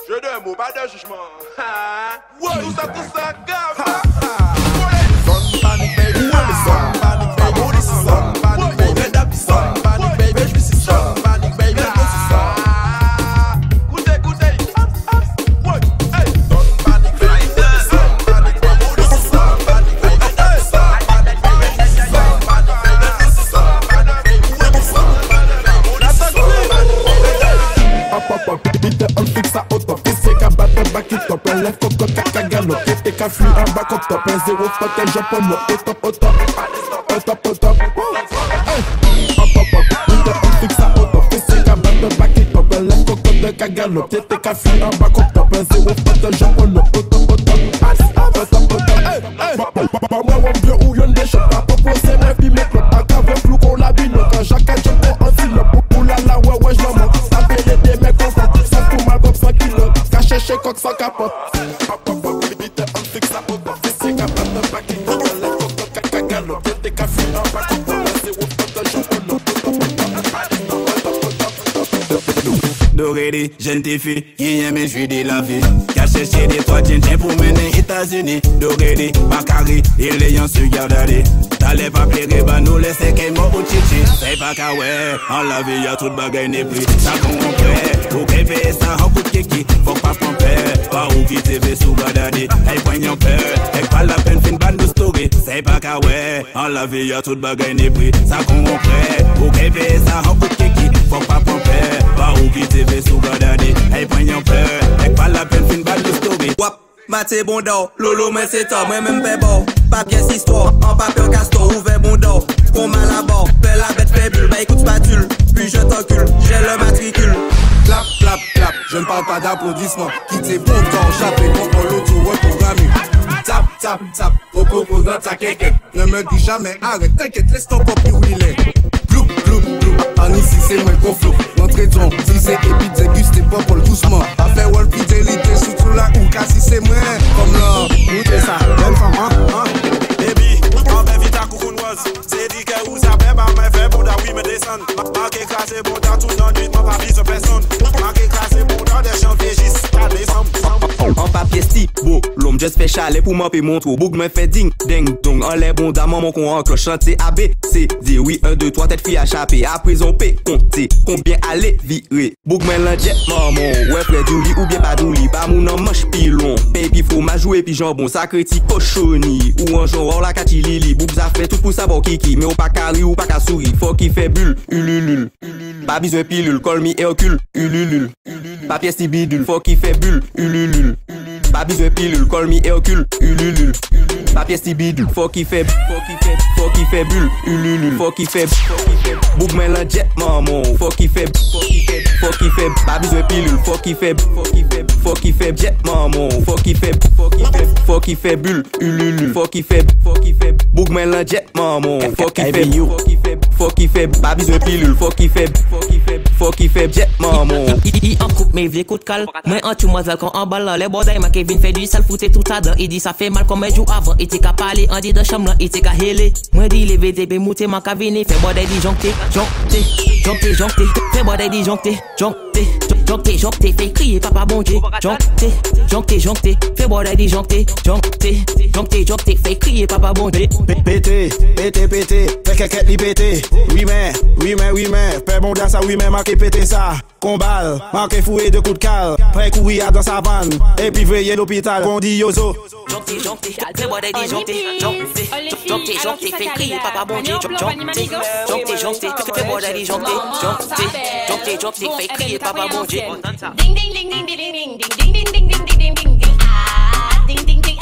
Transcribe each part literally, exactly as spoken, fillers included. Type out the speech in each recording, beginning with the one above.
Je donne un mot, pas de jugement. Ouais, tout ça, tout ça, gaffe. Somebody baby, somebody baby, somebody baby, somebody baby, je suis somebody baby, écoutez, écoutez, ouais, hey, somebody baby, somebody baby, somebody baby, somebody baby, somebody baby, somebody baby, Hop hop hop, beat the on fixe à auto, c'est qu'à battre back it up, un lève cocotte, caca galop, t'es qu'à fuir un back au top, un zéro fuck, un jump on au top, au top, au top, au top, hop hop hop, beat the on fixe à auto, c'est qu'à battre back it up, un lève cocotte, caca galop, t'es qu'à fuir un back au top, un zéro fuck, un jump on au top, au top, au top, au top, hey, hey, moi on veut où y'en des choses, pas proposer, mais puis mettre le pack avec flou qu'on l'a vu, quand Jacques jump on antilope, pour la la ouais ouais j'm'en manque, ça fait les des mecs constants, ça fout mal comme cent kilos, caché chez coq sans capote. Hop hop hop, vite on fixe à auto, c'est qu'à battre back it up, un lève cocotte, caca galop, t'es qu'à fuir un back au top, un zéro fuck, un jump on au top, au top, Doré, jeune tes filles, qui aime jouer de la vie. Qu'a cherché des toits tiens pour mener aux États-Unis. Doré, Bakari, il est en su garder. T'allais pas plaire, bah nous laisser qu'un mot au chichi. C'est pas qu'à ouais, en la vie y'a tout bagaille n'est plus. Ça qu'on fait, pour qu'elle fait ça en coup de kiki. Faut pas qu'on perd, pas ou qui te fait sous badadi. Elle poigne en peur, elle pas la peine fin bande de story. C'est pas qu'à ouais, en la vie y'a tout bagaille n'est plus. Ça qu'on fait, pour qu'elle fait ça en coup de kiki. Faut pas qu'on perd, pas ou qui te fait sous badadi. Elle poigne en peur, elle pas la peine fin bande de story. Wap, maté bon d'or, lolo mais c'est tard, moi même fait bon. Pas pièce histoire, en papier castor, ouvert bon d'or. Qu'on mal à bord, belle la bête fait bulle, bah écoute spatule, puis je t'encule, j'ai le matricule. Clap, clap, clap, je ne parle pas d'applaudissements. Quittez bon temps, chaper, contre l'auto, reprogrammé. Tap, tap, tap, au coco dans ta quéquette. Ne me dis jamais arrête, t'inquiète, laisse ton copie où il est. Gloup, gloup, gloup, en ici c'est moi qu'on flou. L'entrée ton, si c'est épide, c'est gusté pas pour le doucement. Affaire World Fidélité, surtout là où car si c'est moi. Comme là, écoutez ça, bonne femme, hein, hein. Baby, on va vite à coucounoise. C'est dit que vous savez, bah, mais fait bon, oui, me descend. Marqué classé bon, dans tout dans nuit, ma pas vie de personne. Marqué classé bon, dans des champs végis, pas des sommes. En papier sti, beau, l'homme juste fait chalet pour m'en payer mon trou. Boug me fait ding, ding, dong. En l'air bon d'amant, mon con encloche. Chanter A B, C, D, oui, un, deux, trois, tête fille à chaper. À prison P, compter, combien aller virer. Boug me l'enjet, maman, ouais, frère douli ou bien pas douli. Bah, mon en manche pilon. Baby, faut m'a jouer, puis jambon, ça critique cochonni. Ou un jour, la kati lili. Boug ça fait tout pour savoir kiki. Mais ou pas carré ou pas qu'à souris. Faut qu'il fait bulle, ululul. Pas besoin pilule, call me Hercule, ululul. Papier sti bidule, faut qu'il fait bulle, ululul. Pas besoin pilule, call me Hercule, ululul. Papier sti bidule, faut qu'il fait, faut qu'il fait, faut qu'il fait bulle, ululul. Faut qu'il fait, boug mélange jet, maman. Faut qu'il fait, faut qu'il fait, faut qu'il fait. Pas besoin pilule, faut qu'il fait, faut qu'il fait, faut qu'il fait jet, maman. Faut qu'il fait, faut qu'il fait, faut qu'il fait bulle, ululul. Faut qu'il fait, faut qu'il fait, boug mélange jet, maman. Faut qu'il fait, faut qu'il fait, faut qu'il fait. Pas besoin pilule, faut qu'il fait, faut qu'il fait, faut qu'il fait jet, maman. Il en coupe mes vieux coups de cal. Moi en tu moi quand en ballant les bordailles, ma Kevin fait du sale fouté tout à l'heure. Il dit ça fait mal comme un jour avant. Il t'est qu'à parler, on dit de chambre, il t'est qu'à héler. Moi dit les V D B mouté, ma cavine, fait bordaille dit joncté, joncté, joncté, joncté. Fait bordaille dit joncté, joncté, joncté, joncté. Fait crier papa bon Dieu, joncté, joncté, joncté. Fait bordaille dit joncté, joncté, joncté, joncté. Fait crier papa bon Dieu. Pété, pété, pété, fait quelqu'un li pété. Oui mais, oui mais, oui mais, fait bon dans ça, oui mais, marqué pété ça. Comballe, marqué fouet de coups de cale. Prêt courir dans sa vanne, et puis veiller l'hôpital. On dit yozo. Joncté, joncté, fait bordaille dit joncté, joncté, joncté, joncté. Fait crier papa bon Dieu, joncté, joncté, joncté. Fait bordaille dit joncté, joncté, joncté, joncté. Fait crier papa bon Dieu. Ding ding ding ding ding ding ding ding ding ding ding ding ding ding ah ding ding ding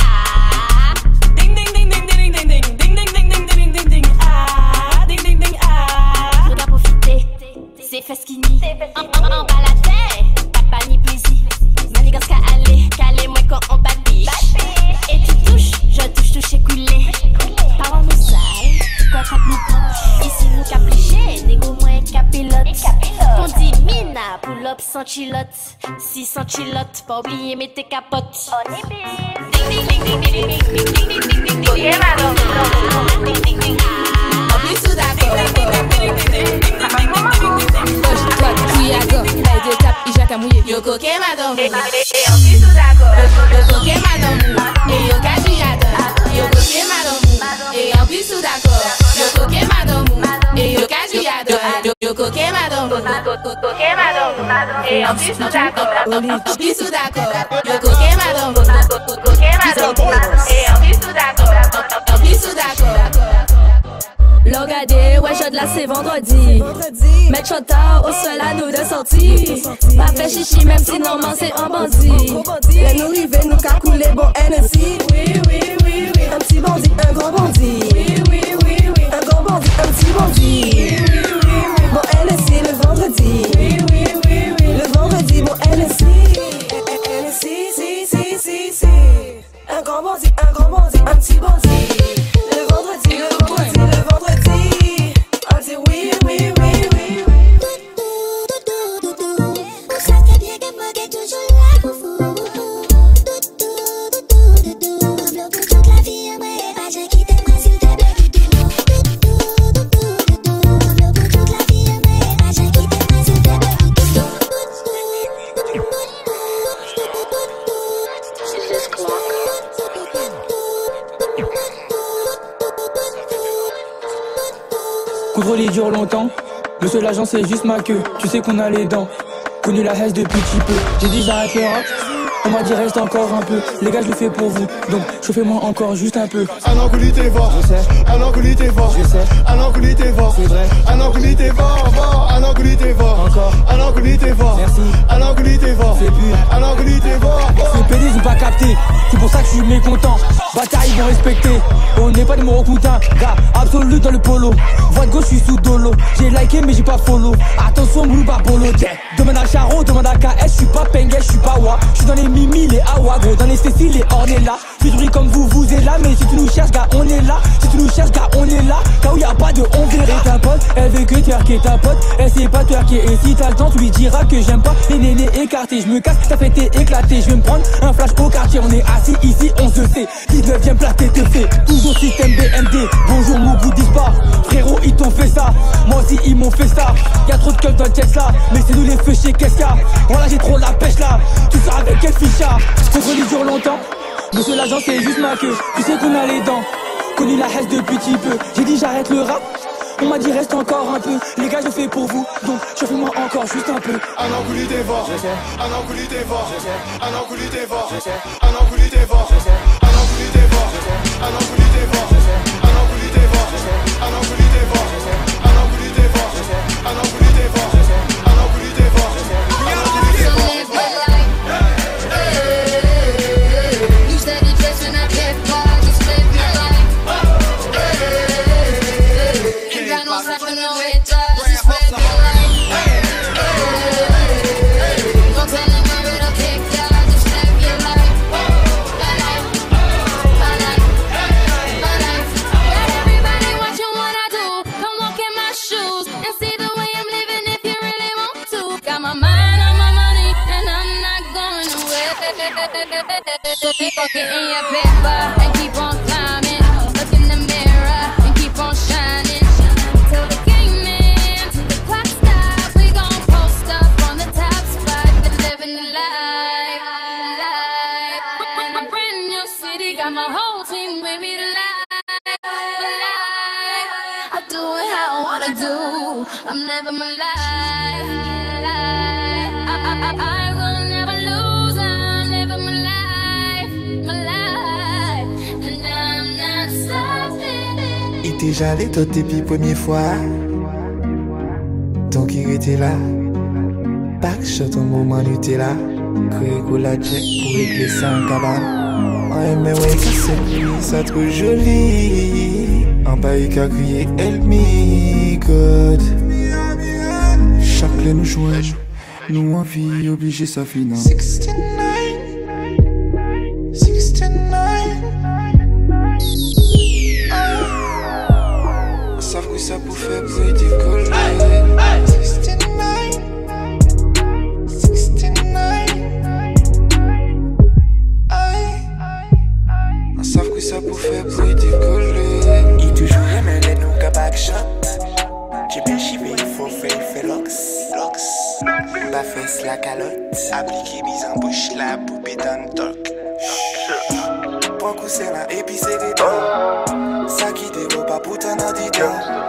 ah ding ding ding ding ding ding ding ding ding ding ding ding ding ding ah ding ding ding ah faudra profiter c'est fesquini en en en balade papa ni plaisir manigas qu'à aller caler moi quand on bâtit et tu touches je touche touche écoulé parole nous sale quoi trappe nous poche ici nous capriché négo moi capilote on dit mina pull up sans chilote si sans chilote pas oublier mettre tes capotes on est bien ding ding ding ding ding ding ding ding ding ding ding ding ding ding ding plus sous d'accord. Toi, tu y as go. La deux tape, il jette à mouiller. Yo coquet madame. Et en plus sous d'accord. Yo coquet madame. Et yo cajillade. Yo coquet madame. Et en plus sous d'accord. Yo coquet madame. Et yo cajillade. Yo coquet madame. Coquet madame. Et en plus sous d'accord. En plus sous d'accord. Yo coquet madame. Coquet madame. Et en plus sous d'accord. En plus sous d'accord. L'engradé, ouais, je de là, c'est vendredi. Mettre chota au sol à nous de sortie. Pas fait chichi, même si non, c'est un bandit. Les nous river, nous qu'a coulé, bon N S I. Oui, oui, oui, oui. Un petit bandit, un gros bandit. Oui, oui, oui, oui. Un gros bandit, un petit bandit. Oui, oui, oui, oui. Bon N S I, le vendredi. Oui, oui, oui, oui. Le vendredi, bon N S I. N S I, si, si, si, si. Un grand bandit, un grand bandit, un petit bandit. Le vendredi, le vendredi, le vendredi. On dit oui, oui, oui, oui, oui. Vous savez bien que moi j'ai toujours là pour vous. Pablo pour toute la vie, moi et pas j'ai quitté moi s'il te plaît du tout. Pablo pour toute la vie, moi et pas j'ai quitté moi s'il te plaît du tout. Contrôler dure longtemps. Le seul agent c'est juste ma queue. Tu sais qu'on a les dents. Connu la haine depuis petit peu. J'ai dit j'arrête le rap. On m'a dit reste encore un peu. Les gars je le fais pour vous. Donc chauffez-moi encore juste un peu. Un enculé t'es fort, Je sais. un enculé t'es fort, Je sais. un enculé t'es fort, C'est vrai. un enculé t'es fort, fort, un enculé t'es fort, Encore. un enculé t'es fort, Merci. un enculé t'es fort, C'est plus. un enculé t'es fort, fort. Ces P D ils ont pas capté. C'est pour ça que je suis mécontent. Bataille ils vont respecter. On n'est pas des morocoutins. Gars absolu dans le polo. Voix de gauche je suis sous dolo. J'ai liké mais j'ai pas follow. Attention moulou pas polo. Demande à Charo, demande à K S. Je suis pas Pengue, je suis pas Wa. Je suis dans les Mimi, les Awa. Gros dans les Cécile, les Ornella. Fidouille comme vous, vous êtes là. Mais si tu nous cherches gars on est là. Si tu nous cherches gars on est là. Car où y a pas de on verrait ta pote. Elle veut que twerker ta pote. Elle sait pas twerker. Et si t'as le temps tu lui diras que j'aime pas les nénés écartés. Je me casse, ta fête est éclatée. Je vais me prendre un flash au quartier. On est assis ici, on se sait. dix-neuvième place t'es fait. Toujours système B M D. Bonjour mon goût dispar. Frérot ils t'ont fait ça. Moi aussi ils m'ont fait ça. Y'a trop de keufs dans le chest là. Mais c'est nous les feux chez qu'est-ce qu'il y a. Voilà j'ai trop la pêche là. Tu sors avec quel fichard. Contre les dure longtemps. Monsieur l'agent c'est juste ma queue. Tu sais qu'on a les dents. Connu la haine depuis petit peu. J'ai dit j'arrête le rap. On m'a dit reste encore un peu. Les gars je fais pour vous. Donc chauffez-moi encore juste un peu. Un enculé t'es fort, un enculé t'es fort, un enculé t'es fort, un enculé t'es fort, un enculé t'es fort, un enculé t'es fort, un enculé t'es fort, un enculé t'es fort, un enculé t'es fort, un enculé t'es fort, un enculé t'es fort, un enculé t'es fort. You steady dressing up that far, just live your life. Ain't got no time for no haters, just live your life. Don't tell them I'm gonna kick ya, just live your life. My life, my life, my life. Let everybody watch you what I do. Come walk in my shoes and see the way I'm living if you really want to. Got my mind on my money and I'm not going away. So keep on getting your paper and keep on climbing. Look in the mirror and keep on shining. Till the game ends, till the clock stops. We gon' post up on the top spot, living the life, life. My brand new city got my whole team with me to life, life. I do it how I wanna do. I'm living my life, life. I, I, I, I will never lose. I'm living my life, my life, and I'm not stopping. Il t'est jalé toi depuis première fois. Donc il était là. Back shot au moment où t'es là. Créer qu'on la check pour régler ça en cabane. Ouais mais ouais ça c'est lui, ça trop joli. En bas il a crié help me God. Chaque clé nous joint. Nous en vie obligé ça finit. sixty-nine sixty-nine savent que ça pour faire bruit d'école. sixty-nine sixty-nine on savent que ça pour faire bruit d'école. Il toujours aimait les nous qu'à back shot. bouche la poupée dans le talk. Point coup c'est là et puis c'est des dents. Ça qui déroule pas pour t'en adida.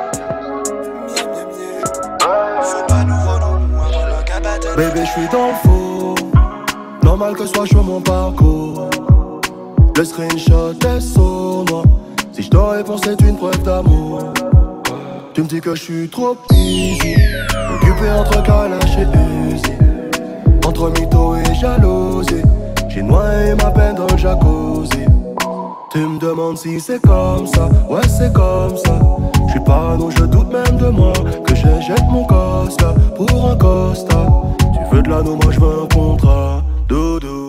Faut pas nous rendre avant le cabane. Bébé je suis dans le faux. Normal que soit sur mon parcours. Le screenshot est sournois. Si je te réponds c'est une preuve d'amour. Tu me dis que je suis trop easy. Occupé entre Kalash et Uzi. Entre mytho et jalousie. J'ai noyé ma peine dans le jacuzzi. Tu me demandes si c'est comme ça. Ouais c'est comme ça. J'suis parano, je doute même de moi. Que je jette mon Costa pour un Costa. Tu veux de l'anneau, moi je veux un contrat. Doudou.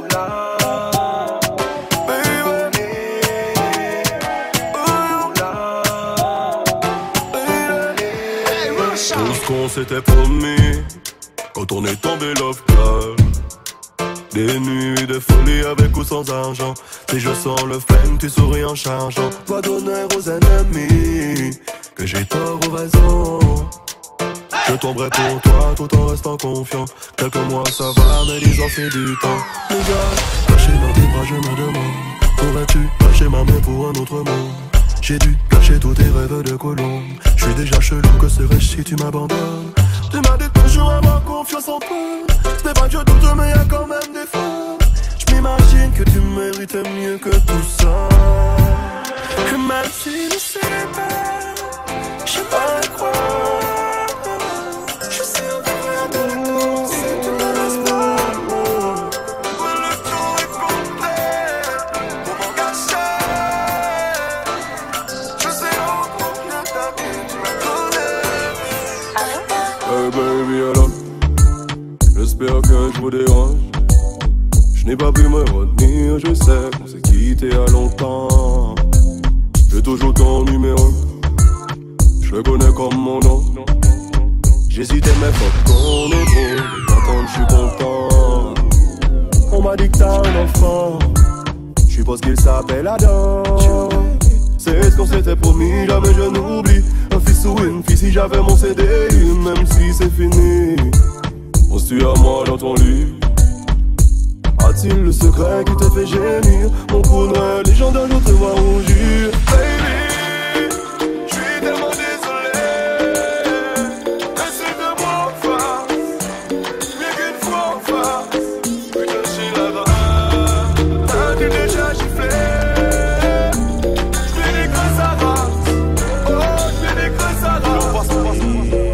Tout ce qu'on s'était promis quand on est tombé love calme. Des nuits de folie avec ou sans argent. Si je sens le flingue, tu souris en chargeant. Pas d'honneur aux ennemis, que j'ai tort ou raison. Je tomberai pour toi tout en restant confiant. Quelques mois ça va, mais dix ans c'est du temps. Les gars, caché dans tes bras je me demande. Pourrais-tu lâcher ma main pour un autre monde? J'ai dû cacher tous tes rêves de colombe. Je suis déjà chelou, que serais-je si tu m'abandonnes? Tu m'as dit toujours avoir confiance en toi. Ce n'est pas que je doute, mais y'a quand même des fois. Je m'imagine que tu mérites mieux que tout ça. Que même si je sais pas, je sais pas quoi. Je sais encore de si tu me laisses pas. Le tour est complet pour m'en cacher. Je sais encore que ta vie tu m'as donné. Hey baby alors, j'espère que je vous dérange. Je n'ai pas pu me retenir, je sais qu'on s'est quitté à longtemps. J'ai toujours ton numéro, je le connais comme mon nom. J'hésitais mais faut qu'on est beau, et quand je suis content. On m'a dit que t'as un enfant, je suppose qu'il s'appelle Adam. C'est ce qu'on s'était promis, jamais je n'oublie. Un fils ou une fille si j'avais mon C D I, même si c'est fini. On se tue à moi dans ton lit. A-t-il le secret qui te fait gémir? Mon coup de rein légendaire, je te vois rougir. Baby, je suis tellement désolé. Essaye de moi en face, mieux qu'une fois en face. Putain, je suis là-bas. T'as-tu déjà giflé? Je fais des grosses arrases. Oh, je fais des grosses arrases.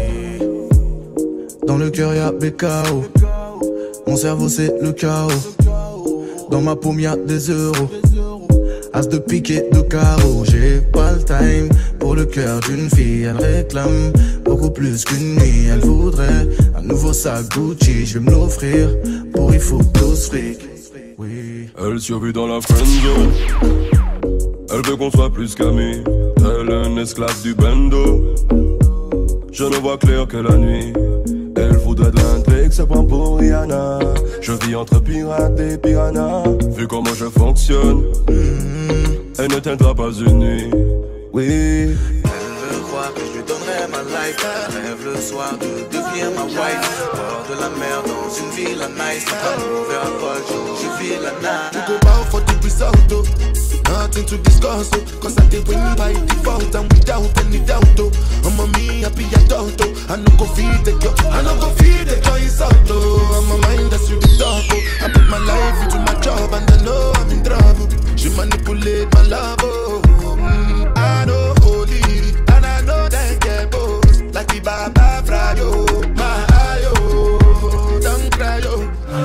Dans le cœur y'a B K O. Mon cerveau c'est le chaos. Dans ma paume y'a des euros. As de pique et de carreau. J'ai pas le time pour le cœur d'une fille. Elle réclame beaucoup plus qu'une nuit. Elle voudrait un nouveau sac Gucci. Je vais me l'offrir pour il faut douze fric. Oui. Elle survit dans la friend zone. Elle veut qu'on soit plus qu'amis. Elle est un esclave du bando. Je ne vois clair que la nuit. Elle voudrait de l'intrigue, se prend pour Rihanna. Je vis entre pirates et piranhas. Vu comment je fonctionne, mm-hmm. Elle ne tiendra pas une nuit. Oui. Elle veut croire que je lui donnerai ma life. Elle rêve le soir de devenir ma wife. Bord de la mer dans une ville à nice. Amour vers un Paul, je vis la night. You go bow for the result, oh. Nothing to discuss, oh. Cause I did win by default and without any doubt, oh. I'm a me happy adult, oh. I no go feed the girl, I no go feed the girl, it's out, oh. I'm a mind that's you the talk, oh. I put my life into my job and I know I'm in trouble. She manipulate my love, oh. Mm, I know holy, and I know they get both. Like the Baba Frayo, my ayo, don't cry, oh.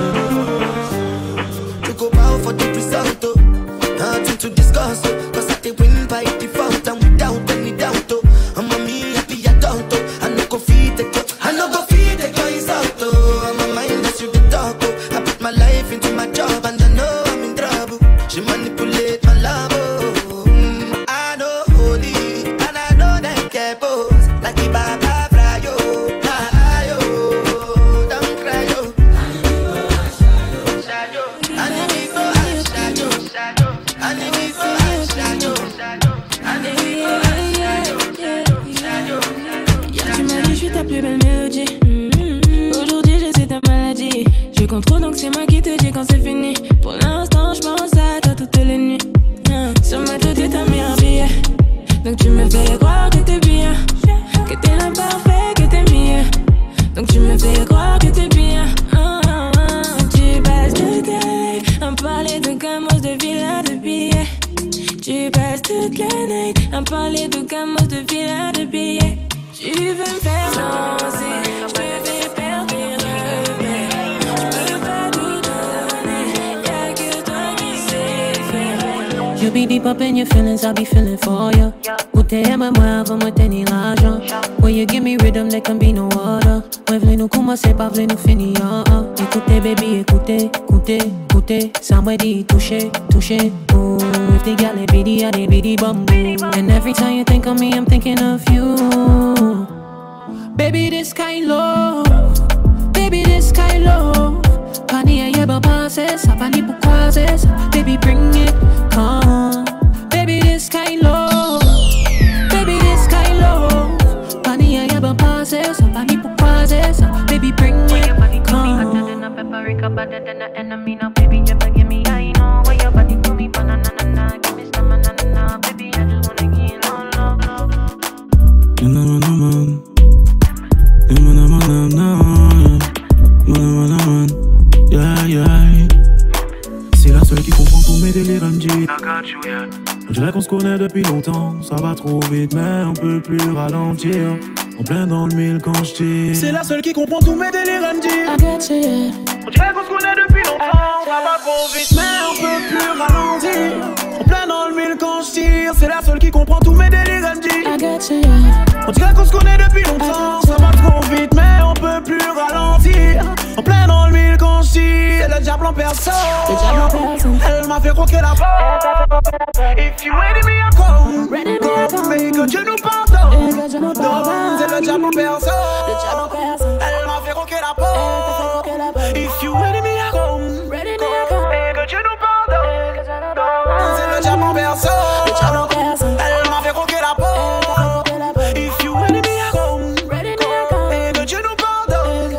You go bow for the result, oh. Nothing to discuss, oh. Cause I did win by default and without any doubt, oh. I'm a me happy adult, oh. I no go feed the girl, I no go feed the girl, it's out, oh. I'm a mind that's you the talk, oh. I put my life Tu contrôles donc c'est moi qui te dis quand c'est fini. Pour l'instant je pense à toi toutes les nuits. Sur ma tête t'as mis un billet. Donc tu me fais croire que t'es bien, que t'es l'imparfait, que t'es mieux. Donc tu me fais croire que t'es bien. Oh, oh, oh. Tu passes toute la nuit à me parler de gamos, de villas, de billets. Tu passes toute la nuit à me parler de gamos, de villas, de billets. Tu veux me faire danser, je te fais perdre tes repères. Je peux pas tout donner, y'a que toi qui sais faire. You be deep up in your feelings, I be feeling for you. Ou t'aimes moi avant moi tenir l'argent. When you give me rhythm, there can be no water. Ouais, v'lez nous commencer, pas v'lez nous finir. Écoutez, baby, écoutez, écoutez, écoutez. Ça m'a dit toucher, toucher. Ooh, if they got a bitty, I they bitty bum. And every time you think of me, I'm thinking of you. Baby, this kind love. Baby, this kind love. Pani a yeba passes, ça pani pour croiser ça. Baby, bring it, come. Baby, this kind love. Baby, this kind love. Pani a yeba passes, ça pani pour croiser ça. Baby, bring it, come. Hotter than a paprika, better than an enemy. Now, baby, never give me I know. Why your body do me banana, na na na. Give me some na na na. Baby, I just wanna get on, no, no, no. You know, no, man. You know, no, no, no. No, no, no, man. Yeah, yeah. C'est la seule qui comprend tous mes délires, M G. On dirait qu'on se connaît depuis longtemps. Ça va trop vite, mais on peut plus ralentir. En plein dans le mille quand je tire. C'est la seule qui comprend tous mes délires, M G. I get you, yeah. On dirait qu'on se connaît depuis longtemps. Ça va trop vite, mais on peut plus ralentir. En plein dans le mille quand je tire. C'est la seule qui comprend tous mes délires, M G. I get you, yeah. On dirait qu'on se connaît depuis longtemps. Ça va trop vite, mais on peut plus ralentir. En plein dans le mille quand je tire. C'est le diable en personne. Elle m'a fait croquer la porte. If you ready me, I come. Come, mais que Dieu nous pardonne. C'est le diable en personne. Elle m'a fait croquer la porte. If you ready me, I come. Come, mais que Dieu nous pardonne. C'est le diable en personne. Elle m'a fait croquer la porte. If you ready me, I come. Come, mais que Dieu nous pardonne.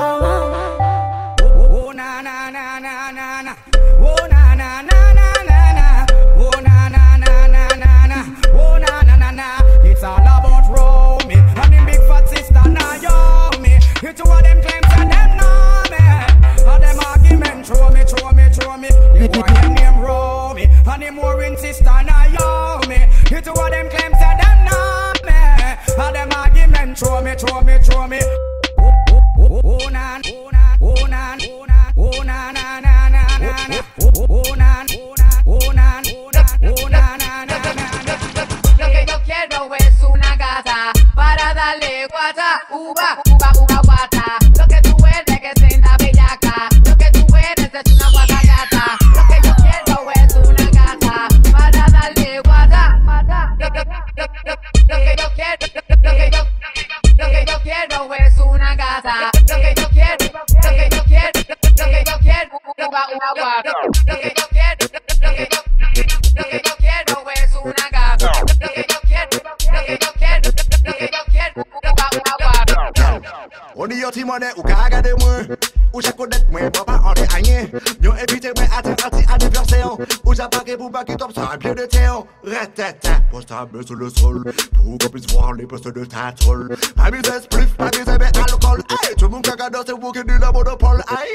Oh na na na na na na. Oh na na na na na na. Oh na na na na na na. Oh na na na na. It's all about Romy and them big fat sister Naomi. It's what them claims and them know me. And them argument throw me, throw me, throw me. It's what them name Romy and them warring sister Naomi. It's what them claims and them know me. And them argument throw me, throw me, throw me. Oh oh oh oh na oh na oh na oh na na na na na na oh oh na oh na oh na na na na. Lo que yo quiero es una gata para darle guata, uva, uva, uva, guata. Lo que tú eres que es una bellaca, lo que tú eres es una guata gata. Lo que yo quiero es una gata para darle guata, guata. Lo que, lo, lo, lo que yo quiero, lo que yo, lo que yo quiero es una gata. Lo que yo quiero, lo que yo quiero, lo que yo quiero, uva, uva, guata. Lo que yo quiero, lo que yo, lo que yo quiero es una gata. Lo que yo quiero, lo que yo quiero, lo que yo quiero, uva, uva, guata. On dit yo ti monnaie ou ka regarder moi. Ou j'ai connaître moi, papa en est rien. Yo évité moi à te anti anniversaire. Ou j'ai pas que pour pas qui tombe sur un pied de terre. Reste pose ta main sur le sol. Pour qu'on puisse voir les postes de ta troll. Pas mis spliff, pas mis alcool. Hey, tout le monde qui a dansé pour qu'il dit la monopole. Aïe,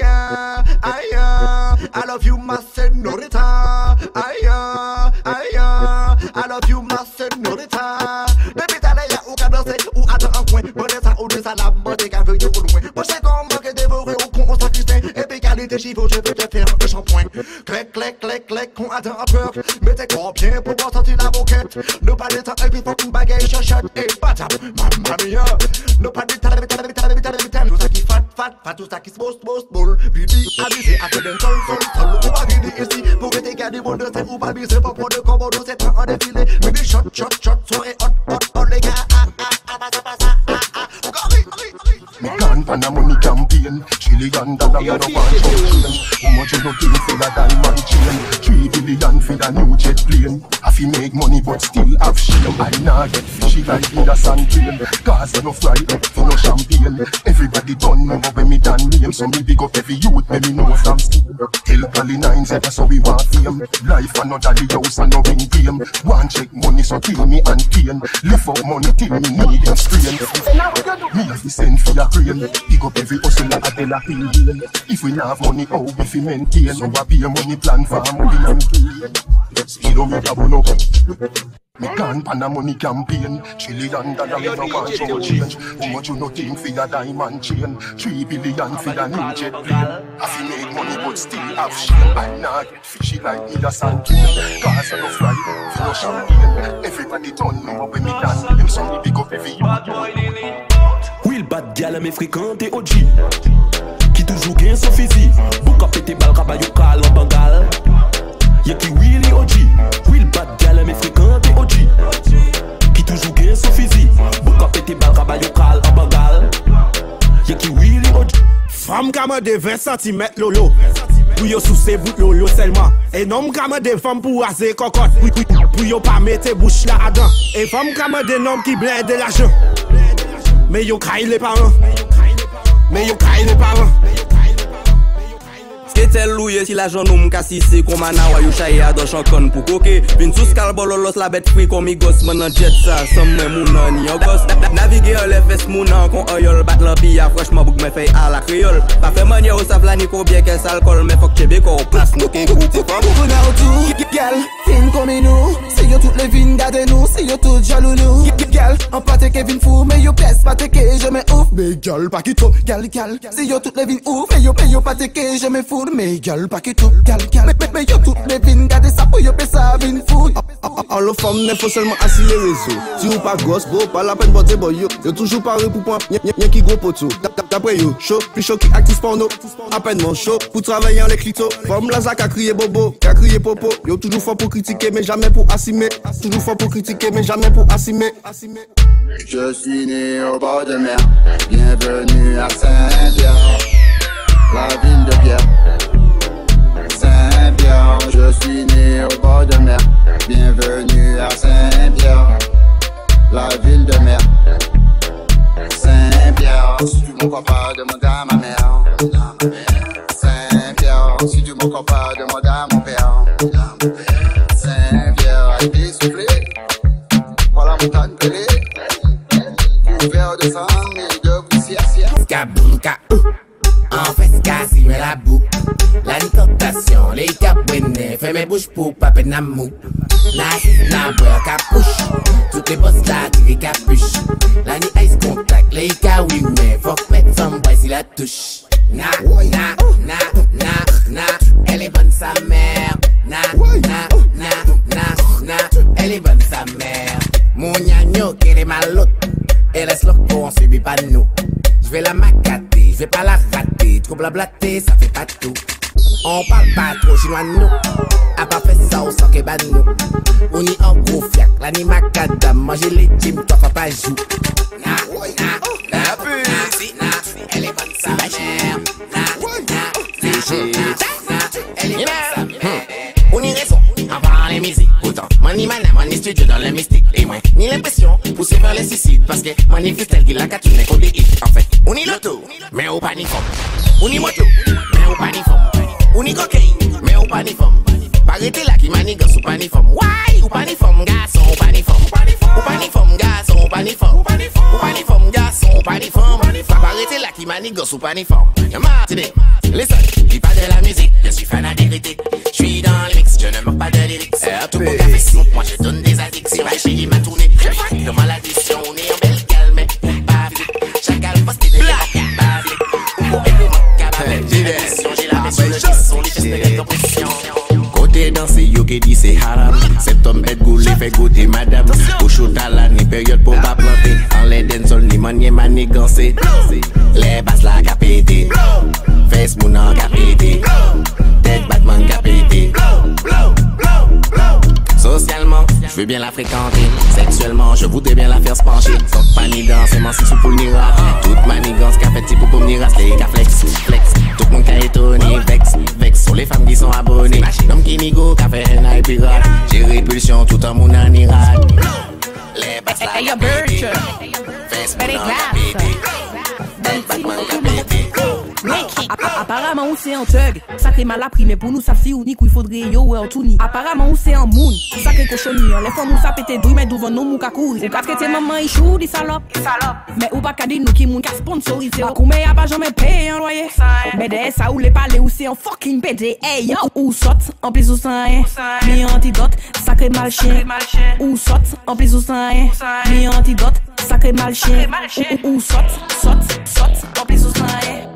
aïe, I love you ma señorita. Aïe, aïe, I love you ma señorita. Depuis t'as l'air ou qu'à danser ou attends un coin. Bon ça ou de ça la mode et qu'à veut y au loin. Bon c'est comme que dévorer au con on s'accusait. Et puis qualité chiffre je veux te faire un shampoing. Clic, clic, clic, clic, qu'on attend un peu. Mais t'es quoi bien pour voir sortir la moquette. Ne pas d'état et puis faut qu'une baguette chuchote. Et batab, mamma mia. Ne pas d'état, d'état, d'état, d'état, d'état. Tout ça qui fat, fat, fat, tout ça qui se bosse, bosse, boule. Bibi, abusé, à d'un sol, sol, sol. On va vider ici pour que t'es gardé bon de scène ou pas biser pour prendre de commodo. C'est pas un défilé. Mais des shot, shot, shot, soirée hot, hot, hot, les gars. Ah, ah, ah, ah, ah, ah, ah, ah. Me gone for the money campaign. Trillion dollar you don't want to change. How much you looking for a diamond chain? Three billion for the new jet plane. A fi make money but still have shame. I nah get fishy like in the sand drain. Cause you no fry up for no champagne. Everybody done know when me done name. So me big up every youth when me know from steam. Tell Cali nines that that's how we want fame. Life another the house and no ring game. One check money so kill me and pain. Live out money till me need them strain. Me have to send for your crane. Pick up every hustler at the lapping game. If we not have money, how we fi maintain? So I be a money plan for money and gain. Speed on me double up. Me gone pan a money campaign. Trillion dollar me no want to change. How much you no think for your diamond chain? Three billion for your new jet plane. I fi make money but still have shame. I nah get fishy like me a sand cane. Cause I no fly for no champagne. Everybody turn know when me done. Them some me pick up every youth. Will bad gal me fréquenter O G. Qui toujours gain son physique. Book pété bal rabayo kal en bangal. Y'a qui really O G. Will bad gal me fréquenter O G. Qui toujours gain son physique. Book pété bal rabayo kal en bangal. Y'a qui really O G. Femme commande vingt centimètres lolo. Pour yo sous ses bouts lolo seulement. Et non commande femme pour raser cocotte. Pour yo pas mettre bouche là dedans. Et femme commande nom qui blinde de l'argent. Mais yo caille les parents. Mais yo caille les parents. Tel louye si la jan nou m'kassise kon manawa yo chaye a dan chankon pou koke. Vin sous kalbolo los la bet free kon mi gos man jet sa som men mounan ni an gos. Navige an le fes mounan kon oyol bat lan piya franchement bouk men fay a la créole. Pa fe manye ou sa flani kon bien kes alcool mais fok chebe kon plas nou ken goute fam. Kou na ou tou, gal, fin komi nou. Si yo tout le vin gade nou, si yo tout jalou nou. Gal, an pate ke vin fou, mais yo pes pate ke je me ouf. Mais gal, pa ki trop, gal, gal. Si yo tout le vin ouf, mais yo pe yo pate ke je me fout. Mais gal, pa ki trop, gal, gal. Mais, mais yo tout le vin gade sa pou yo pe sa vin fou. All of femmes ne faut seulement assis les réseaux. Si ou pas gosse, bro, pas la peine botter boy yo. Yo toujours paré pour point, y'a qui gros poteau. D'après yo, chaud, plus chaud qui actif porno. À peine mon chaud, pour travailler en les clitos. Femme la zak a crié bobo, a crié popo. Yo toujours fort pour critiquer, mais jamais pour assumer. Toujours fort pour critiquer, mais jamais pour assumer. Je suis né au bord de mer. Bienvenue à Saint-Pierre, la ville de Pierre. Saint-Pierre, je suis né au bord de mer. Bienvenue à Saint-Pierre, la ville de mer. Saint-Pierre, si tu me crois pas, demande à ma mère. Saint-Pierre, si tu me crois pas, demande à mon père. Saint-Pierre a été soufflé par la montagne pelée, couvert de sang et de poussière. Skabounka, en fait si mais la boucle. La tentation, les capouines, fais mes bouches pour pas peine d'amour. La na boire capuche, toutes les bosses là tirent capuche. La ni ice contact, les kawi mais faut mettre some boy si la touche. Na, na, na, na, na, elle est bonne sa mère. Na, na, na, na, na, elle est bonne sa mère. Mon gnagno qui est malote, et laisse le on subit pas nous. Je vais la macater, je vais pas la rater. Trop blablater, ça fait pas tout. On parle pas trop chinois nous. A pas fait ça au sang que bad nous. On y en gros fiac, la ni macadam. Manger les gyms, toi faut pas jouer. Na, na, na, na, si, na, elle est bonne sa mère. Na, na, na, na, elle est bonne sa mère. On y raison, en parlant les musiques. Pourtant, money man, money studio dans le mystique. Et moi, ni l'impression, pousser vers les suicides. Parce que manifeste elle qui la catune qu'on des hits. En fait, on y l'auto, mais au paniforme. On y moto, mais au paniforme. On y cocaïne, mais au paniforme. Parité là qui manigance au paniforme. Why? Ou paniforme, garçon, au paniforme. Ou paniforme, garçon, au paniforme. Ou paniforme, garçon, au paniforme. Parité là qui manigance au paniforme. Y'a Martinet, les seuls qui parlent de la musique. Je suis fan à dérité. Je suis dans les mix, je ne manque pas de lyrics. Tout pour café, moi je donne des addictions. Ma chérie m'a tourné, devant l'addition. On est en belle calme, pas vite. Chacal poste de la cabane. Ou pour écouter ma cabane. J'ai la main sur le tisson, les gestes de compression. Côté danser, yo qui dit c'est haram. Cet homme est goulé, fait goûter madame. Au chaud à l'année, période pour pas planter. En les dancehall, ni manier manigancé. Les basses là qu'a pété. Face moun an qu'a pété. Tête Batman qu'a pété. Socialement, je veux bien la fréquenter. Sexuellement, je voudrais bien la faire se pencher. Fuck pas ni danse, c'est mon six sous pour le nira. Toute manigance qu'a fait type pour me nira. C'est qu'a flex, flex. Tout le monde qui est étonné, vex, vex sur les femmes qui sont abonnées. L'homme qui nigo, qui a fait un eye pirate. J'ai répulsion tout en mon anirat. Les basses là, Hey, yo, Birch. fesse Better mon clap. pété. Ben Batman qui a pété. Appa- Apparemment ou c'est un thug, sacré mal appris, mais pour nous ça fait unique où il faudrait yo ou un tourni. Apparemment ou c'est un moon, sacré cochonnier, les femmes ou ça pété douille mais devant nous mou ka courir. Ou ka traiter maman il chou di salope, mais ou pas ka di nous qui moun ka sponsorisé. Ou mais y'a pas jamais payé un loyer. Mais de ça ou les parler ou c'est un fucking pédé. Hey yo, ou saute en plus ou sans rien, mi antidote, sacré mal chien. Ou saute en plus ou sans rien, mi antidote, sacré mal chien. Ou saute, saute, saute en plus ou sans rien.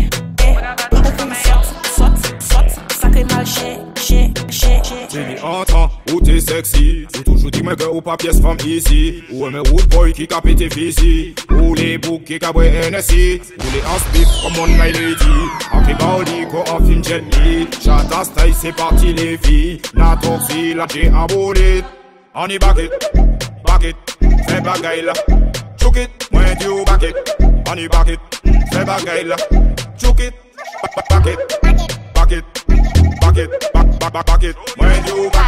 Jimmy entend, ou t'es sexy. Ou toujours dit moi que ou pas pièce femme ici. Ou un road boy qui a pété physi. Ou les boucs qui a boit N S I. Ou les aspif comme on my lady. En Kigali ko en film Jet Li. Chata style c'est parti les filles. La torsi la j'ai abonné. On y back it, back it, fais bagaille là. Chouk it, moi tu ou back it. On y back it, fais bagaille là. Chouk it, back it, back it. Back it, back, back, back, back it. When you back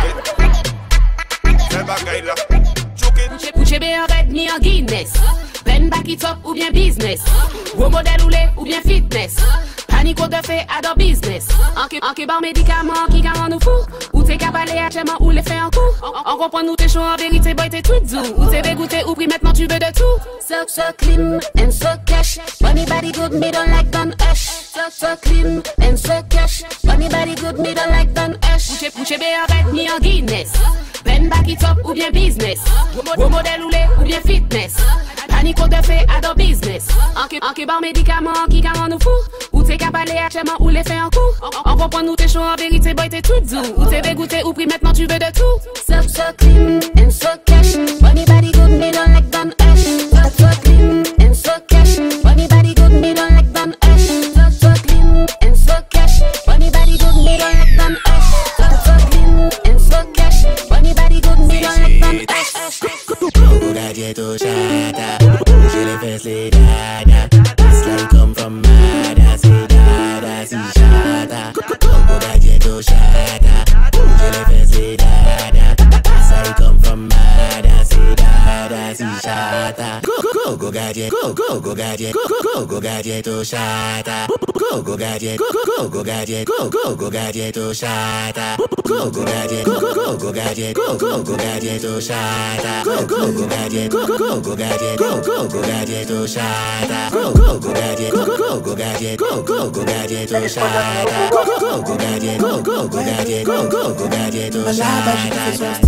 it, fais bagaille là. Chouk it. Pouche be en red ni en Guinness. Ben back it up ou bien business. Gros modèle ou lait ou bien fitness. Panico de fait à dans business. En que, en que bar médicament qui rend nous fou. Ou t'es cabalé à chèment ou les fait en coup. On comprend nous t'es chaud en vérité boy t'es tout doux. Ou t'es dégoûté ou pris maintenant tu veux de tout. So, so clean and so cash. Funny body good, me don't like gun hush. So, so clean and so cash. Funny body good, me don't like gun hush. Pouche, pouche be en red ni en Guinness. Ben back it up ou bien business. Gros modèle ou lait ou bien fitness. Panico de fait à dans business. En que, en que bar médicament qui rend nous fou. Ou t'es cabalé à chèment ou les fait en coup. On comprend nous t'es chaud en vérité boy t'es tout doux. Ou t'es dégoûté ou pris maintenant tu veux de tout. So, so clean and so cash. Funny body good, me don't like gun hush. So, so clean and so cash. Funny body good, me don't like gun hush. So, so clean and so cash. Funny body good, me don't like gun hush. So, so clean and so cash. Funny body good, me don't like gun hush. Go gadget to shata. Bouge les fesses les dada. This line come from Mada. See dada, see shata. Go gadget to shata. Bouge les fesses les dada. This line come from Mada. See dada, see shata. Go go go gadget. Go go go gadget. Go go go go gadget to shata. Go go gadget. Go go go gadget. Go go go gadget to shata. Go go gadget. Go go go gadget. Go go go gadget to shata. Go go go gadget. Go go go gadget. Go go go gadget to shata. Go go go gadget. Go go go gadget. Go go go gadget to shata. Go go go gadget. Go go go gadget. Go go go gadget to shata.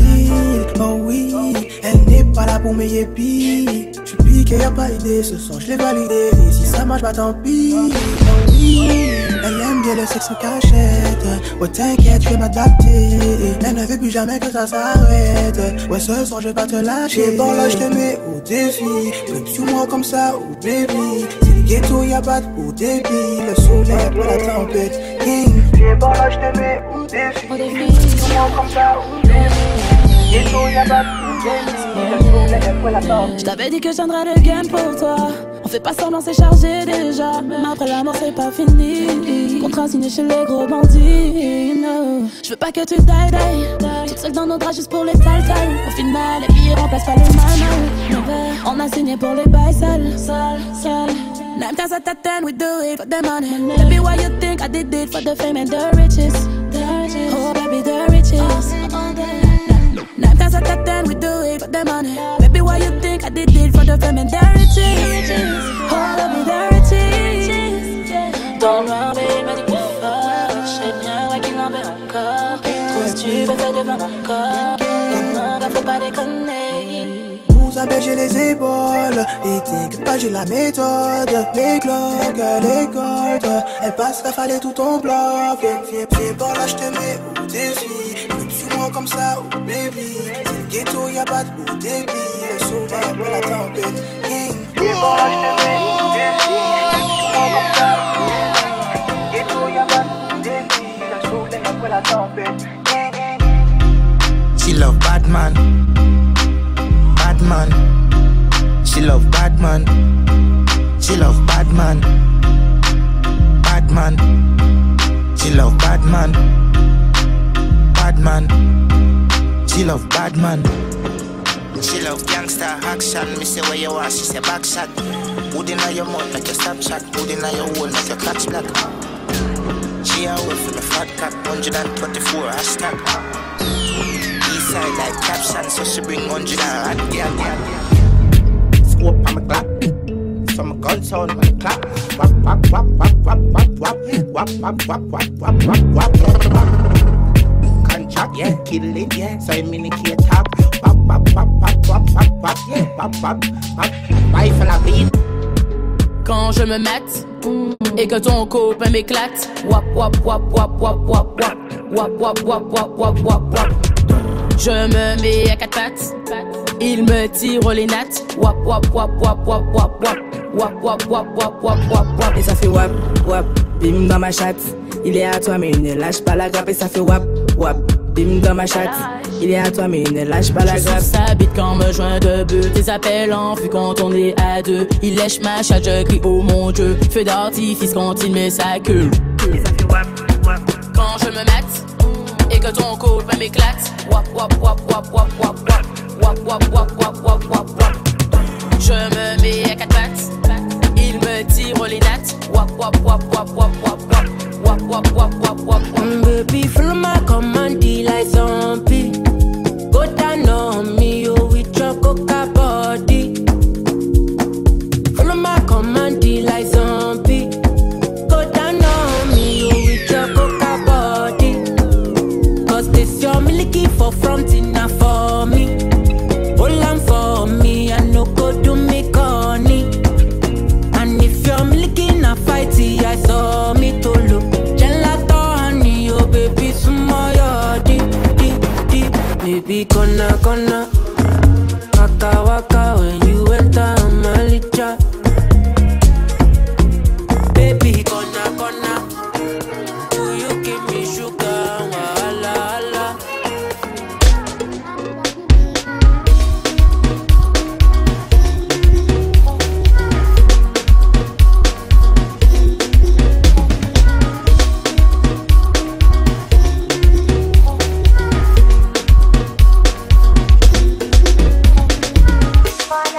Oh oui, elle n'est pas là pour mes épis. J'suis piqué, y'a pas idée, ce son j'l'ai validé. Et si ça marche pas tant pis. Oh oui, elle aime bien le sexe en cachette. Oh t'inquiète, j'vais m'adapter. Elle ne veut plus jamais que ça s'arrête. Ouais ce soir j'vais pas te lâcher. Bon là j'te mets au défi. Comme sur moi comme ça, oh baby. C'est le ghetto, y'a pas de haut débit. Le soleil pour la tempête. T'es bon là j'te mets au défi. Comme sur moi comme ça, oh baby. Je t'avais dit que je viendrais le game pour toi. On fait pas semblant, c'est chargé déjà. Même après la mort, c'est pas fini. Contrat signé chez les gros bandits. No. Je veux pas que tu die, die. Toute seule dans nos draps juste pour les sales sales. Au final, les billets remplacent pas les manos. On a signé pour les bails sales. Sales, sales. Nine times out of ten, we do it for the money. Baby, why you think I did it for the fame and the riches? Oh, baby, the riches. Nine times out of ten, we do it for the money. Baby, why you think I did it for the fame and the riches? Oh, baby, the riches. Dans le noir, baby, m'a dit qu'il faut. Je sais bien, ouais, qu'il en veut encore. Trop tu veux faire devant mon corps. Non, bah, faut pas déconner. Vous savez, j'ai les épaules. Et t'inquiète pas, j'ai la méthode. Les cloques, les cordes. Elle passe, rafale tout ton bloc. Viens par là, j'te mets au défi. Comme sur moi comme ça, oh baby. C'est le ghetto, y'a pas de haut débit. Le soleil après la tempête. Viens par là, j'te mets au défi. Comme sur moi comme ça, oh baby. C'est le ghetto, y'a pas de haut débit. Le soleil après la tempête. She love Batman. Batman. She love Batman. She love Batman. bad man. She love bad man. Bad man. She love bad man. She love gangster action. Me say where you are, she say back shot. Wood inna your mouth, make you stop shot. Wood inna your hole, make you catch black. She a wait for me fat cap. one twenty-four hashtag. East side like caption, so she bring one hundred and hot girl. Scope on my clap. So my gun sound when I clap. Wap wap wap wap wap wap wap wap wap wap wap wap wap wap. Contract, yeah, kill it, yeah. So I communicate top. Wap wap wap wap wap wap wap yeah. Wap wap wap. Bye for la beat. Quand je me mate et que ton copain m'éclate, wap wap wap wap wap wap wap wap wap wap wap wap wap wap. Je me mets à quatre pattes, il me tire les nattes, wap wap wap wap wap wap wap wap wap wap wap wap wap wap. Et ça fait wap wap, bim dans ma chatte. Il est à toi mais ne lâche pas la grappe. Et ça fait wap wap, bim dans ma chatte. Il est à toi mais ne lâche pas la grappe. Je sa bite quand me joint de bœuf. Tes appels en fut quand on est à deux. Il lèche ma chatte, je crie oh mon Dieu. Feu d'artifice quand il met sa queue. Et ça fait wap wap. Quand je me mate et que ton copain m'éclate, wap wap wap wap wap wap wap wap wap wap wap wap wap. Je me mets à quatre pattes, il me tire les nattes, wap wap wap wap wap wap wap wap wap wap wap wap. Baby, follow my command like zombie. Go down on me, oh, with your coca body. Follow my command like zombie. Go down on me, oh, with your coca body. Cause this your milky for fronting now for me. Hold on for me, I no go do me corny. And if you're milky na fighty, I saw me to look. Gelato honey, oh baby, sumo yo deep, deep, deep. Baby, gonna, gonna. Waka, waka, when you enter my licha. Baby, gonna, gonna. Do you give me sugar? Wala, wala. Wanna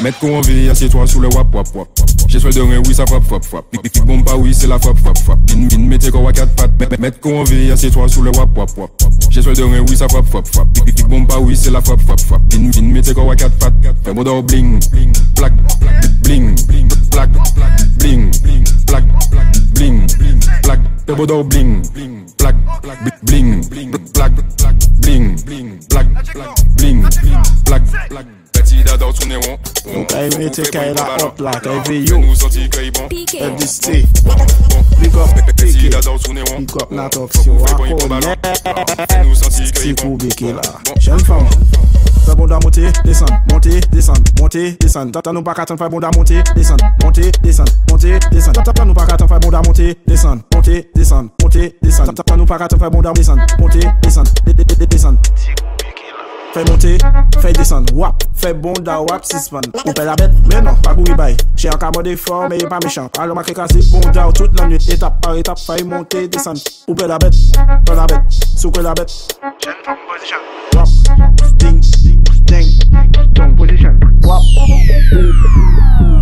Mettre qu'on en vie, assieds-toi sous le wap wap wap. J'ai souhaité de rien, oui ça frappe frappe frappe. Pic pic bon pas oui c'est la frappe frappe frappe. Vin vin mettez qu'on à quatre pattes. Mettre qu'on en vie, assieds-toi sous le wap wap wap. J'ai souhaité de rien, oui ça frappe frappe frappe. Pic pic bon pas oui c'est la frappe frappe frappe. Vin vin mettez qu'on à quatre pattes. Fais mon dos bling, plaque, bling, plaque, bling, plaque, bling, plaque. Fais mon dos bling, plaque, bling, plaque, bling, plaque, bling, plaque. Petit d'adore tourner rond. On a aimé tes cailles là, hop là, t'as vu yo. Nous sentis qu'il bon. F D C. Big up, petit d'adore tourner rond. Big up, not off, si on va connaître. Nous sentis qu'il bon. C'est cool, là. Jeune femme. Fais bon d'à monter, descendre, monter, descendre, monter, descendre. Tata nous pas qu'à faire bon d'à monter, descendre, monter, descendre, monter, descendre. Tata nous pas qu'à faire bon d'à monter, descendre, monter, descendre, monter, descendre. Tata nous pas qu'à faire bon d'à descendre, monter, descendre, descendre. Fais monter, fais descendre, wap, fais bon da wap sispan. Ou paie la bête, mais non, pas gouri bail. J'ai un camode fort, mais il pas méchant. Alors ma cassé, bon da toute la nuit, étape par étape, fais monter, descendre. Ou paie la bête, dans la bête, sous la bête. Wap, ding, ding, ding, position, wap.